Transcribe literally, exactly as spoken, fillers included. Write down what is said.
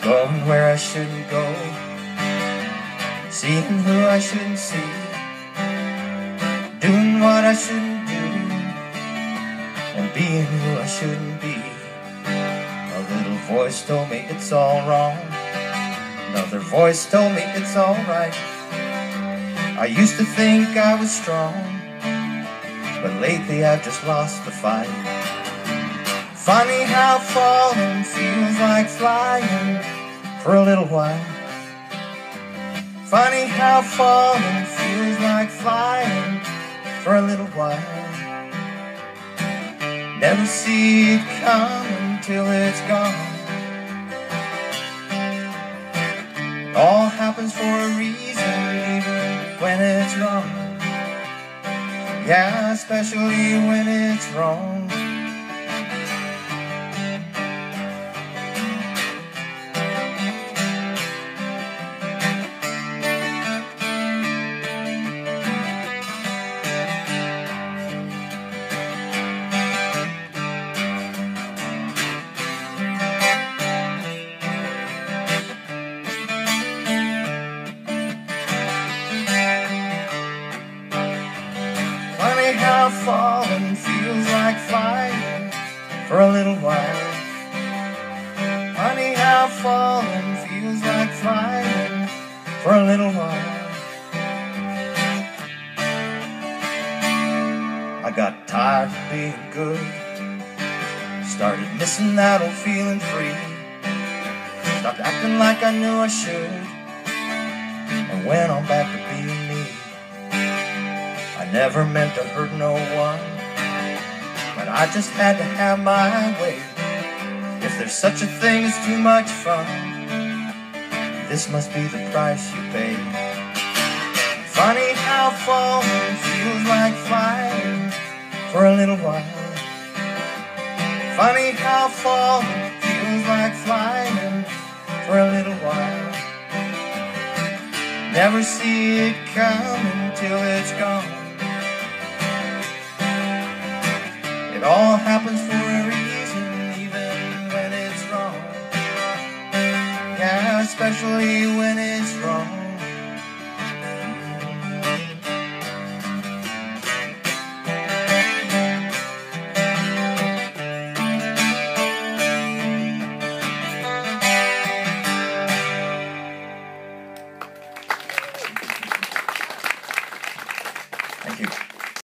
Going where I shouldn't go, seeing who I shouldn't see, doing what I shouldn't do, and being who I shouldn't be. A little voice told me it's all wrong, another voice told me it's all right. I used to think I was strong, but lately I've just lost the fight. Funny how falling feels like flying for a little while. Funny how falling feels like flying for a little while. Never see it come until it's gone. It all happens for a reason, even when it's wrong. Yeah, especially when it's wrong. Funny how falling feels like flying for a little while. Funny how falling feels like flying for a little while. I got tired of being good, started missing that old feeling free. Stopped acting like I knew I should, and went on back to being me. I never meant to hurt no one, but I just had to have my way. If there's such a thing as too much fun, this must be the price you pay. Funny how falling feels like flying for a little while. Funny how falling feels like flying for a little while. Never see it come until it's gone. It all happens for a reason, even when it's wrong. Yeah, especially when it's wrong. Thank you.